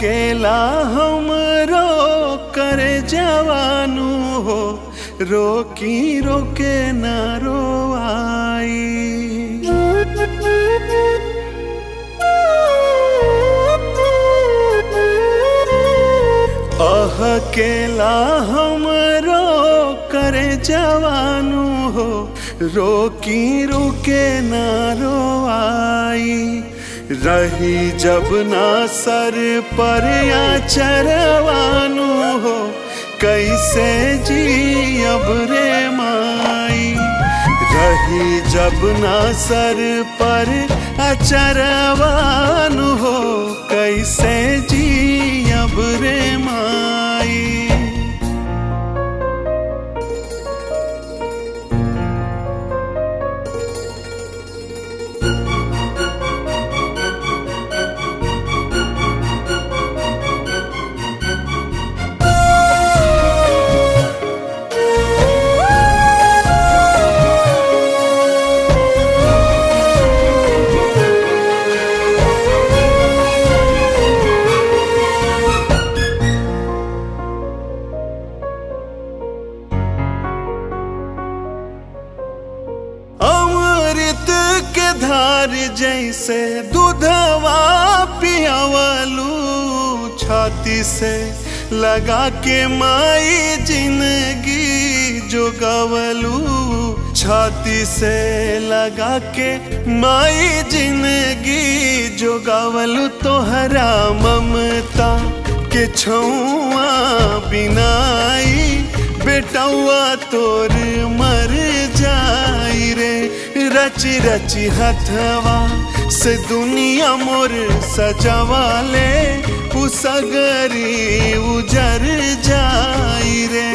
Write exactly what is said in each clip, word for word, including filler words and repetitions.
अकेला हमरो करे जवानू हो, रोकी रोके न रोआई। अकेला हमरो करे जवानू हो, रोकी रोके न रोआई। रही जब ना सर पर या चरवानू हो, कैसे जी अब रे माई। रही जब ना सर पर अचरवानू हो, कैसे जी अब रे माई। धार जैसे दूधवा पियावलू, छाती से लगा के माई जिंदगी जोगवलू। छाती से लगा के माई जिंदगी जोगवलू। तोहरा ममता के छुआ बिनाई, बेटौआ तोर मर जाई रे। रची रची हथवा से दुनिया मोर सजावाले, उसगरी उजर जाई रे।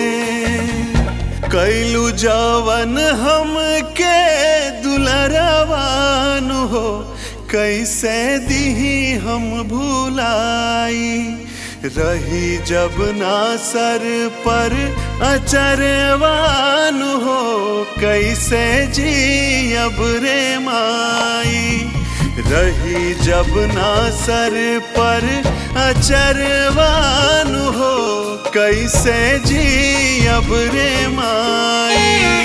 कैलू जवन हम के दुलरवान हो, कैसे दीही हम भुलाई। रही जब ना सर पर अचरवान हो, कैसे जी अब रे माई। रही जब ना सर पर अचरवान हो, कैसे जी अब रे माई।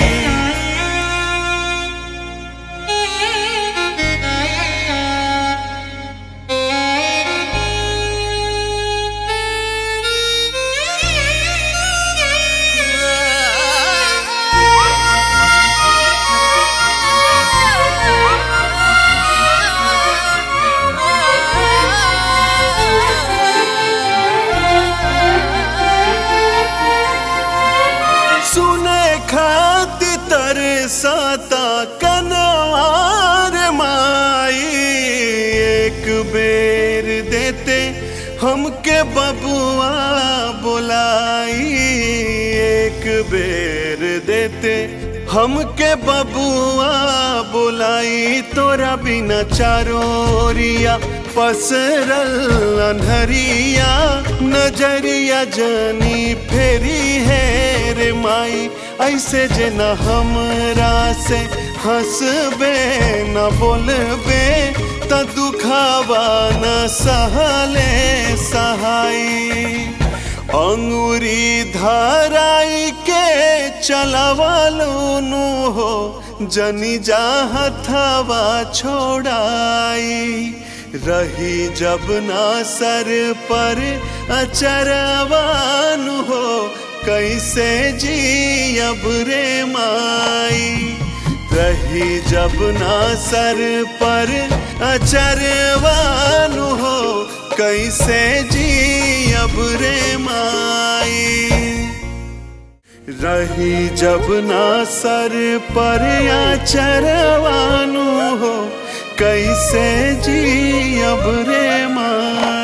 खाती तरसाता कनवार माई। एक बेर देते हमके बबुआ बुलाई, एक बेर देते हमके बबुआ बुलाई। तोरा बिना चारोरिया पसरल अन्हरिया, नजरिया जनी फेरी है रे माई। ऐसे जे न हमरा से हंसबे न बोलबे, त दुखावा न सहले सहाई। अंगूरी धराई के चलवलू हो, जनी जा हथवा छोड़ाई। रही जब ना सर पर अचरवान हो, कैसे जी अब रे माई। रही जब ना सर पर अचरवान हो, कैसे जी अब रे माई। रही जब ना सर पर अचरवान हो, कैसे जी अब रे माई।